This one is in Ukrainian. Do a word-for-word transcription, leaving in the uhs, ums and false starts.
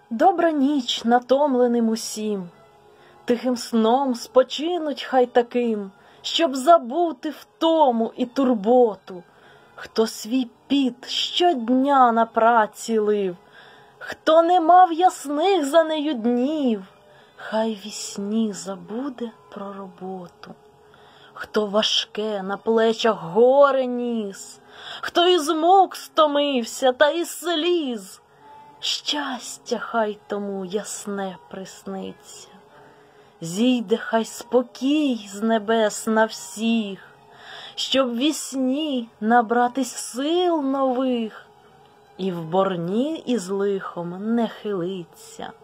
Добра ніч натомленим усім, тихим сном спочинуть хай таким, щоб забути втому і турботу, хто свій піт щодня на праці лив, хто не мав ясних за нею днів, хай вісні забуде про роботу, хто важке на плечах горе ніс, хто із мук стомився та із сліз, щастя хай тому ясне присниться, зійде хай спокій з небес на всіх, щоб вісні набратись сил нових і в борні із лихом не хилиться.